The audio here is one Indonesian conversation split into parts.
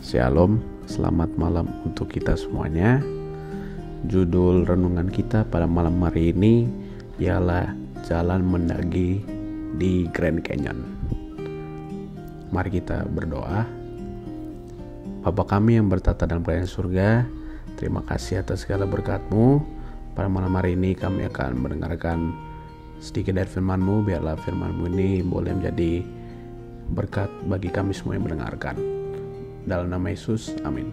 Shalom, selamat malam untuk kita semuanya. Judul renungan kita pada malam hari ini ialah Jalan Mendaki di Grand Canyon. Mari kita berdoa. Bapa kami yang bertata dalam kerajaan surga, terima kasih atas segala berkat-Mu. Pada malam hari ini kami akan mendengarkan sedikit dari firman-Mu. Biarlah firman-Mu ini boleh menjadi berkat bagi kami semua yang mendengarkan. Dalam nama Yesus, amin.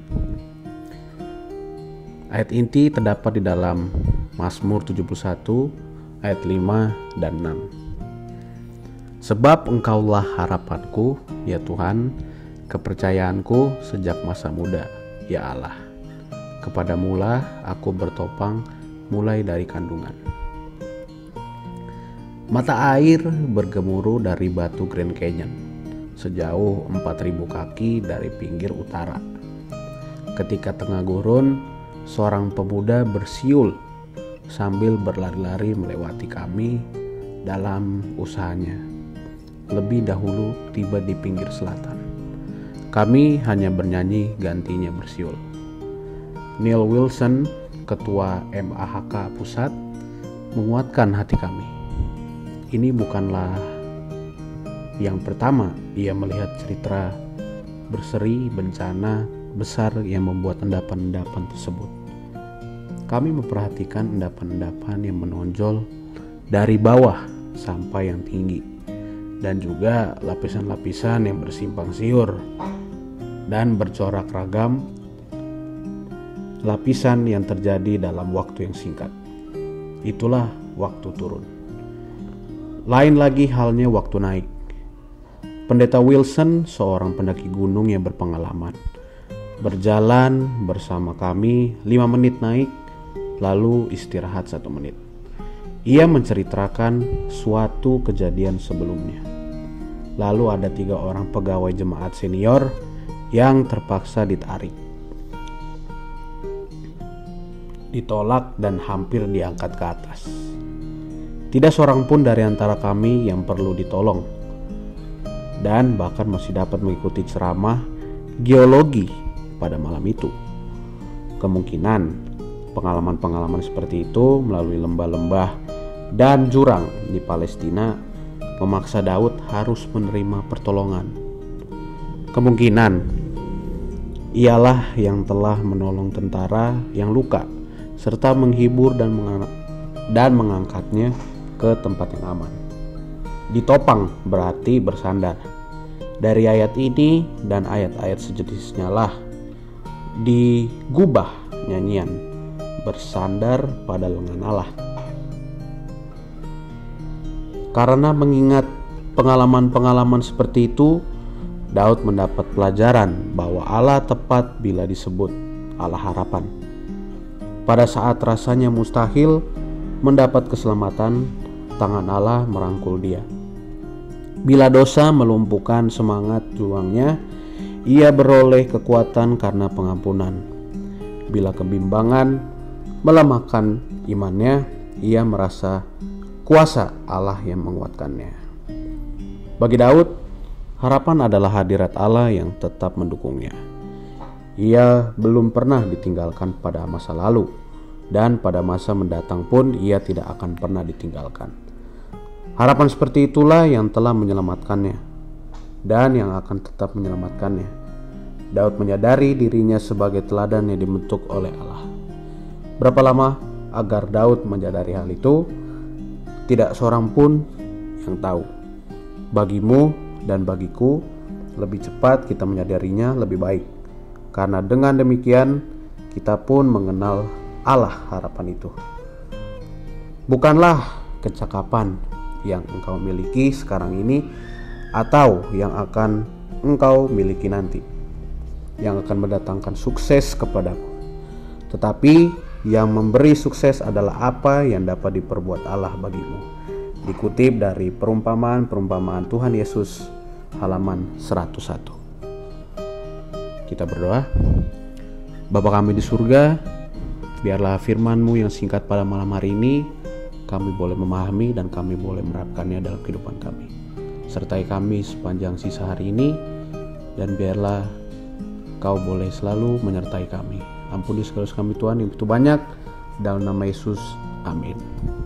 Ayat inti terdapat di dalam Mazmur 71 ayat 5 dan 6. Sebab Engkaulah harapanku, ya Tuhan, kepercayaanku sejak masa muda, ya Allah. Kepadamulah aku bertopang mulai dari kandungan. Mata air bergemuruh dari batu Grand Canyon sejauh 4.000 kaki dari pinggir utara. Ketika tengah gurun, seorang pemuda bersiul sambil berlari-lari melewati kami dalam usahanya. Lebih dahulu tiba di pinggir selatan. Kami hanya bernyanyi gantinya bersiul. Neil Wilson, ketua MAHK Pusat, menguatkan hati kami. Ini bukanlah yang pertama ia melihat cerita berseri bencana besar yang membuat endapan-endapan tersebut. Kami memperhatikan endapan-endapan yang menonjol dari bawah sampai yang tinggi, dan juga lapisan-lapisan yang bersimpang siur dan bercorak ragam lapisan yang terjadi dalam waktu yang singkat. Itulah waktu turun. Lain lagi halnya waktu naik. Pendeta Wilson, seorang pendaki gunung yang berpengalaman, berjalan bersama kami 5 menit naik, lalu istirahat 1 menit. Ia menceritakan suatu kejadian sebelumnya. Lalu ada 3 orang pegawai jemaat senior yang terpaksa ditarik, ditolak dan hampir diangkat ke atas. Tidak seorang pun dari antara kami yang perlu ditolong, dan bahkan masih dapat mengikuti ceramah geologi pada malam itu. Kemungkinan pengalaman-pengalaman seperti itu melalui lembah-lembah dan jurang di Palestina memaksa Daud harus menerima pertolongan. Kemungkinan ialah yang telah menolong tentara yang luka serta menghibur dan mengangkatnya ke tempat yang aman. Ditopang berarti bersandar. Dari ayat ini dan ayat-ayat sejenisnya lah digubah nyanyian bersandar pada lengan Allah. Karena mengingat pengalaman-pengalaman seperti itu, Daud mendapat pelajaran bahwa Allah tepat bila disebut Allah harapan. Pada saat rasanya mustahil mendapat keselamatan, tangan Allah merangkul dia. Bila dosa melumpuhkan semangat juangnya, ia beroleh kekuatan karena pengampunan. Bila kebimbangan melemahkan imannya, ia merasa kuasa Allah yang menguatkannya. Bagi Daud, harapan adalah hadirat Allah yang tetap mendukungnya. Ia belum pernah ditinggalkan pada masa lalu, dan pada masa mendatang pun ia tidak akan pernah ditinggalkan. Harapan seperti itulah yang telah menyelamatkannya dan yang akan tetap menyelamatkannya. Daud menyadari dirinya sebagai teladan yang dibentuk oleh Allah. Berapa lama agar Daud menyadari hal itu? Tidak seorang pun yang tahu. Bagimu dan bagiku, lebih cepat kita menyadarinya lebih baik. Karena dengan demikian kita pun mengenal Allah harapan itu. Bukanlah kecakapan yang engkau miliki sekarang ini atau yang akan engkau miliki nanti yang akan mendatangkan sukses kepadamu, tetapi yang memberi sukses adalah apa yang dapat diperbuat Allah bagimu. Dikutip dari perumpamaan Tuhan Yesus halaman 101. Kita berdoa. Bapa kami di surga, biarlah firman-Mu yang singkat pada malam hari ini kami boleh memahami dan kami boleh menerapkannya dalam kehidupan kami. Sertai kami sepanjang sisa hari ini, dan biarlah Kau boleh selalu menyertai kami. Ampuni segala dosa kami Tuhan yang begitu banyak. Dalam nama Yesus, amin.